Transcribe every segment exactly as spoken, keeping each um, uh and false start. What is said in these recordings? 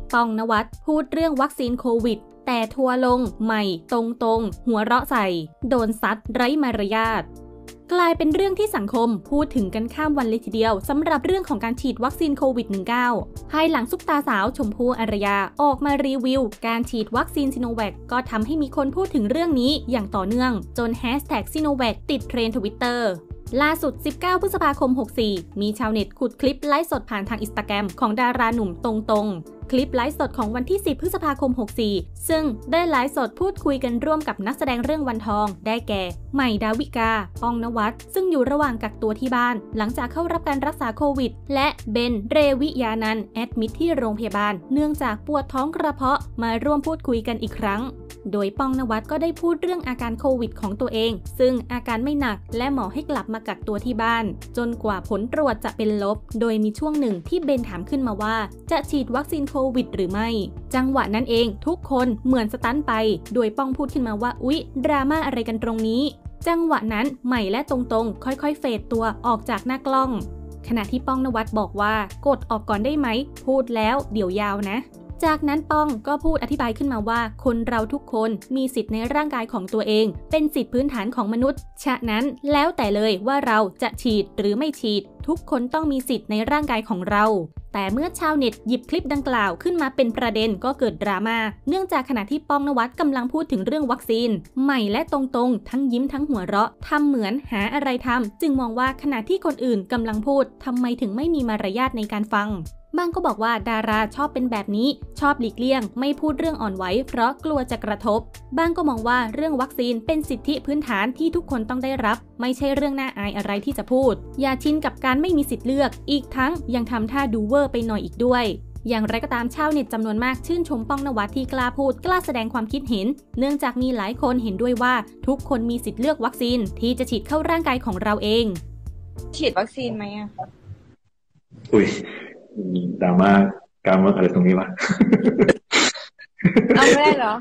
ป้องนวัดพูดเรื่องวัคซีนโควิดแต่ทัวลงใหม่ตรงๆหัวเราะใส่โดนซัดไร้มารยาทกลายเป็นเรื่องที่สังคมพูดถึงกันข้ามวันเลยทีเดียวสำหรับเรื่องของการฉีดวัคซีนโควิด สิบเก้า ภายหลังซุปตาสาวชมพู่อารยาออกมารีวิวการฉีดวัคซีนซิโนแวคก็ทำให้มีคนพูดถึงเรื่องนี้อย่างต่อเนื่องจนแฮชแท็กซิโนแวคติดเทรนด์ทวิตเตอร์ล่าสุดสิบเก้าพฤษภาคมหกสี่มีชาวเน็ตขุดคลิปไลฟ์สดผ่านทางอินสตาแกรมของดาราหนุ่มตรงๆคลิปไลฟ์สดของวันที่สิบพฤษภาคมหกสี่ซึ่งได้ไลฟ์สดพูดคุยกันร่วมกับนักแสดงเรื่องวันทองได้แก่ใหม่ดาวิกาป้องนวัดซึ่งอยู่ระหว่างกักตัวที่บ้านหลังจากเข้ารับการรักษาโควิดและเบนเรวิยานันท์แอดมิทที่โรงพยาบาลเนื่องจากปวดท้องกระเพาะมาร่วมพูดคุยกันอีกครั้งโดยป้องนวัดก็ได้พูดเรื่องอาการโควิดของตัวเองซึ่งอาการไม่หนักและหมอให้กลับมากักตัวที่บ้านจนกว่าผลตรวจจะเป็นลบโดยมีช่วงหนึ่งที่เบนถามขึ้นมาว่าจะฉีดวัคซีนโควิดหรือไม่จังหวะนั้นเองทุกคนเหมือนสตันไปโดยป้องพูดขึ้นมาว่าอุ๊ยดราม่าอะไรกันตรงนี้จังหวะนั้นใหม่และตรงๆค่อยๆเฟดตัวออกจากหน้ากล้องขณะที่ป้องนวัดบอกว่ากดออกก่อนได้ไหมพูดแล้วเดี๋ยวยาวนะจากนั้นป้องก็พูดอธิบายขึ้นมาว่าคนเราทุกคนมีสิทธิ์ในร่างกายของตัวเองเป็นสิทธิพื้นฐานของมนุษย์ฉะนั้นแล้วแต่เลยว่าเราจะฉีดหรือไม่ฉีดทุกคนต้องมีสิทธิ์ในร่างกายของเราแต่เมื่อชาวเน็ตหยิบคลิปดังกล่าวขึ้นมาเป็นประเด็นก็เกิดดราม่าเนื่องจากขณะที่ป้องนวัดกำลังพูดถึงเรื่องวัคซีนใหม่และตรงๆทั้งยิ้มทั้งหัวเราะทำเหมือนหาอะไรทำจึงมองว่าขณะที่คนอื่นกำลังพูดทำไมถึงไม่มีมารยาทในการฟังบางก็บอกว่าดาราชอบเป็นแบบนี้ชอบหลีกเลี่ยงไม่พูดเรื่องอ่อนไหวเพราะกลัวจะกระทบบางก็มองว่าเรื่องวัคซีนเป็นสิทธิพื้นฐานที่ทุกคนต้องได้รับไม่ใช่เรื่องน่าอายอะไรที่จะพูดอย่าชินกับการไม่มีสิทธิ์เลือกอีกทั้งยังทำท่าดูเวอร์ไปหน่อยอีกด้วยอย่างไรก็ตามชาวเน็ตจำนวนมากชื่นชมป้องนวัดที่กล้าพูดกล้าแสดงความคิดเห็นเนื่องจากมีหลายคนเห็นด้วยว่าทุกคนมีสิทธิ์เลือกวัคซีนที่จะฉีดเข้าร่างกายของเราเองฉีดวัคซีนไหมอ่ะอุ้ยมีดราม่าการเมืองอะไรตรงนี้วะเอาไม่ได้เหรอ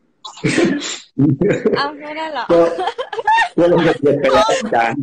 เอาไม่ได้เหรอก็ลงจะเย็นไปแล้วอาจารย์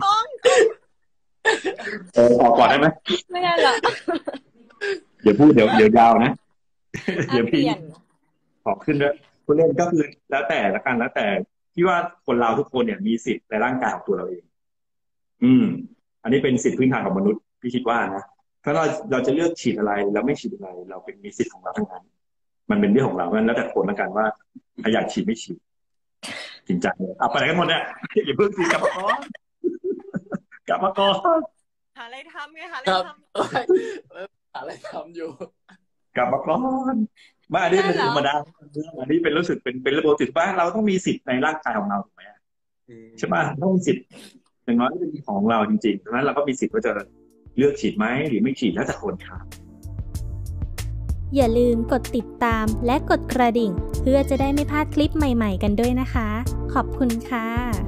เออออกก่อนได้ไหมไม่ได้เหรอเดี๋ยวพูดเดี๋ยวเดี๋ยวยาวนะเดี๋ยวพี่ขอขึ้นด้วยผู้เล่นก็คือแล้วแต่ละกันแล้วแต่ที่ว่าคนเราทุกคนเนี่ยมีสิทธิ์ในร่างกายของตัวเราเองอืมอันนี้เป็นสิทธิพื้นฐานของมนุษย์พี่คิดว่านะถ้าเราเราจะเลือกฉีดอะไรเราไม่ฉีดอะไรเราเป็นมีสิทธิ์ของเราทั้งนั้นมันเป็นเรื่องของเราเพราะฉะนั้นแล้วแต่คนละกันว่าอยากฉีดไม่ฉีดจริงจังเลยเอาไปไหนกันหมดเนี่ยอย่าเพิ่งสิกลับมาก่อนกลับมาก่อนหาอะไรทำไงหาอะไรทำหาอะไรทำอยู่กลับมาก่อนบ้าอันนี้เป็นธรรมดาอันนี้เป็นรู้สึกเป็นเป็นระบบจิตว่าเราต้องมีสิทธิ์ในร่างกายของเราถูกไหมใช่ป่ะต้องมีสิทธิ์อย่างน้อยเป็นของเราจริงๆเพราะฉะนั้นเราก็มีสิทธิ์ว่าจะเลือกฉีดไหมหรือไม่ฉีดแล้วแต่คนครับอย่าลืมกดติดตามและกดกระดิ่งเพื่อจะได้ไม่พลาดคลิปใหม่ๆกันด้วยนะคะขอบคุณค่ะ